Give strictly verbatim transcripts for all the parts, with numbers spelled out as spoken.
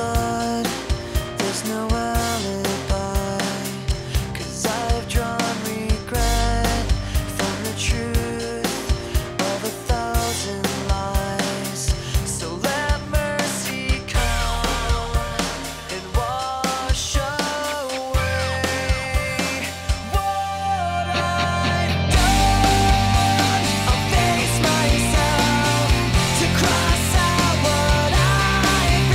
blood, there's no alibi, 'cause I've drawn regret from the truth of a thousand lies. So let mercy come and wash away what I've done. I'll face myself to cross out what I've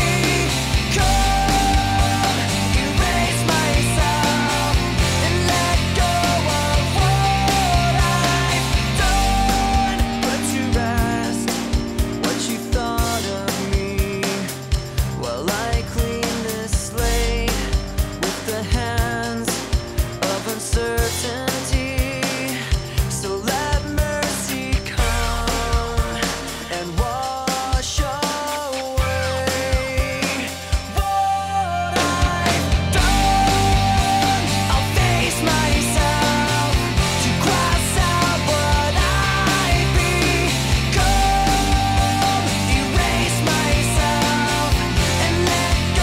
become, erase myself and let go of what I've done. Put to rest what you thought of me while I clean this slate with the hands of uncertainty. So let mercy come and wash away what I've done. I'll face myself to cross out what I've become, erase myself and let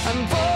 I'm